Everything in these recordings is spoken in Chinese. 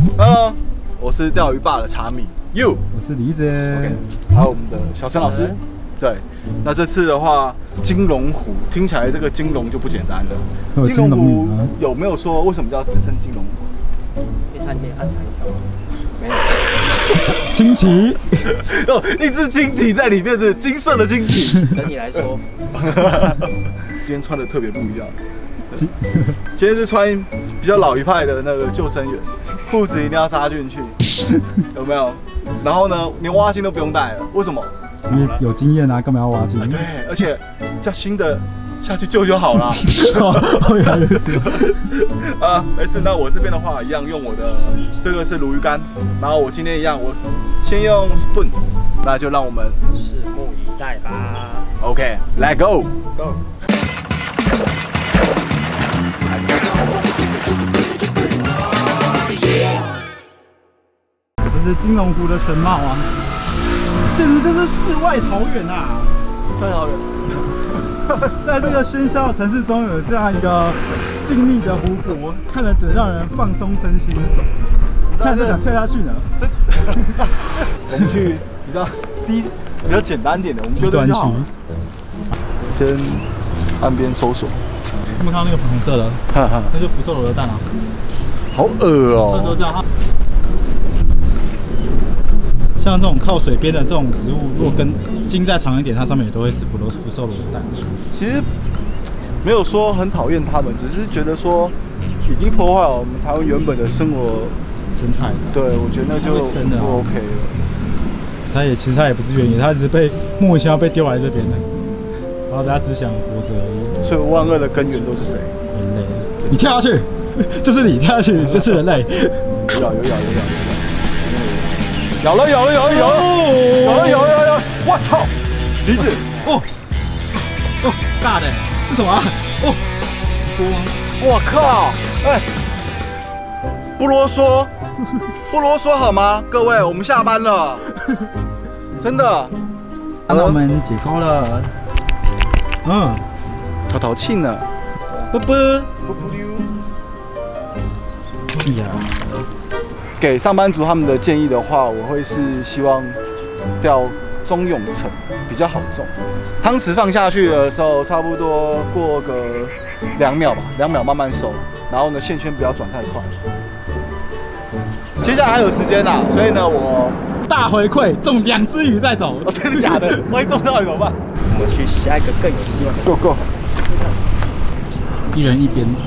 Hello， 我是钓鱼爸的茶米 ，You， 我是梨子 ，OK， 还有我们的小陈老师，对，那这次的话，金龙湖听起来这个金龙就不简单了。金龙湖有没有说为什么叫自称金龙湖？ 因为它可以按长条。没有。 惊奇哦，一只惊奇在里面是金色的惊奇。 等你来说。 今天穿的特别不一样。今天是穿比较老一派的那个救生员，裤子一定要扎进去，有没有？然后呢，连蛙镜都不用带了，为什么？ 因为有经验啊，干嘛要挖镜？ 对，而且叫新的下去救就好了。 原来如此。 没事。那我这边的话，一样用我的这个是鲈鱼竿，然后我今天一样，我先用 spoon， 那就让我们拭目以待吧。 OK，Let go。 这是金龙湖的全貌啊，简直就是世外桃源啊！ 世外桃源， 在这个喧嚣的城市中有这样一个静谧的湖泊，看了只让人放松身心，看着就想跳下去呢。 我们去比较简单点的，我们就这样。先岸边搜索。 有没有看到那个粉红色的？那就福寿螺的蛋啊！ 好恶哦！ 都这样。像这种靠水边的这种植物，如果跟茎再长一点，它上面也都会是福寿螺的蛋。 其实没有说很讨厌它们，只是觉得说已经破坏了我们台湾原本的生活生态。对， 我觉得那就不 OK 了。 其实它也不是原因，它只是被莫名其妙被丢来这边的，然后大家只想活着而已。 所以万恶的根源都是谁？ 人类。你跳下去，就是你跳下去，你就是人类。 有了！我操！梨子， 大的，是什么啊？ 我靠！不啰嗦好吗？各位，我们下班了，真的。 那我们解钩了。 淘气呢。 啵啵溜。哎呀。 给上班族他们的建议的话，我会是希望钓中泳层比较好中。汤匙放下去的时候，差不多过个2秒吧，2秒慢慢收，然后呢线圈不要转太快。接下来还有时间啦，所以呢我大回馈中2只鱼再走。 真的假的？万一中到底怎么办？ 我们去下一个更有希望的。 Go。 一人一边。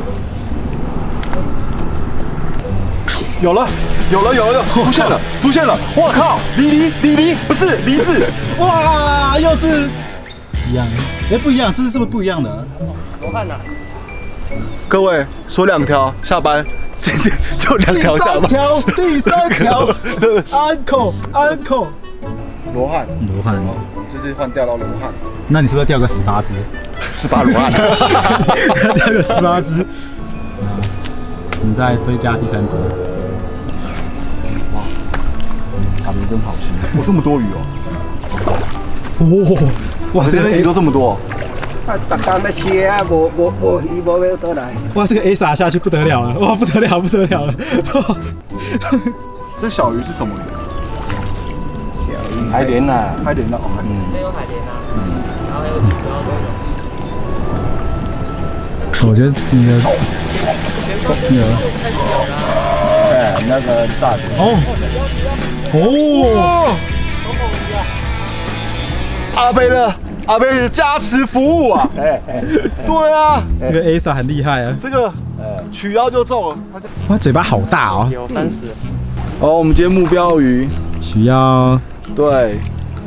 有了，出现了！我靠，梨不是梨子， 哇，又是一样，不一样，这是不是不一样的？ 罗汉呐， 各位说2条下班，今天就2条下班。 第三条 ，uncle， 罗汉，这是换钓到罗汉。 那你是不是要钓个18只 ？18罗汉， 钓个18只。你再追加第3只。 他们真好吃，这么多鱼哦！哇，这边鱼都这么多。 大家在切啊，我鱼没有得来。 哇，这个 A 撒下去不得了了！哇，不得了了！ 这小鱼是什么鱼？ 小鱼， 海莲呐，海莲呐， 这有海莲啊，然后还有几条都有。 我觉得你的那个大的阿贝的加持服务啊！对啊， 这个 A 撒很厉害啊！ 这个取腰就中了， 哇，嘴巴好大哦！ 有30。 我们今天目标鱼取腰， 对，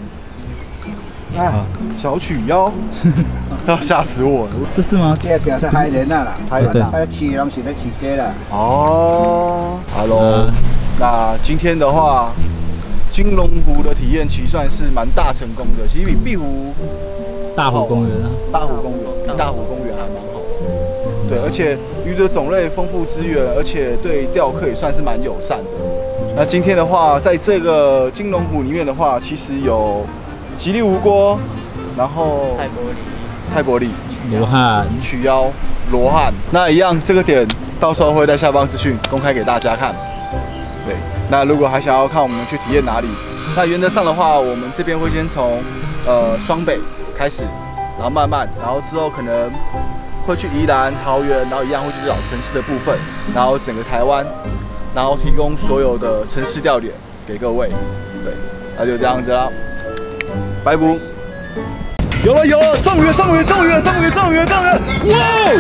小取腰，要吓死我了！ 这是吗？ 这就是海莲啦， 海莲啦， 还饲拢是咧饲这啦。 Hello， 那今天的话，金龙湖的体验其实算是蛮大成功的，其实比碧湖、 大湖公园啊， 大湖公园还蛮好的。对，而且鱼的种类丰富资源，而且对钓客也算是蛮友善的。那今天的话，在这个金龙湖里面的话，其实有吉利无锅，然后泰伯里、 罗汉、 取腰、罗汉，那一样这个点到时候会在下方资讯公开给大家看。 对，那如果还想要看我们去体验哪里，那原则上的话，我们这边会先从双北开始，然后慢慢，然后之后可能会去宜兰、桃园，然后一样会去老城市的部分，然后整个台湾，然后提供所有的城市调点给各位。对，那就这样子啦，拜拜。有了，中鱼，哇！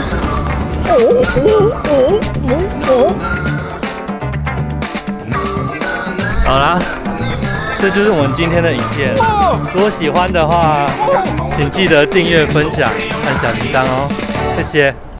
好啦，这就是我们今天的影片。如果喜欢的话，请记得订阅、分享、按小铃铛哦，谢谢。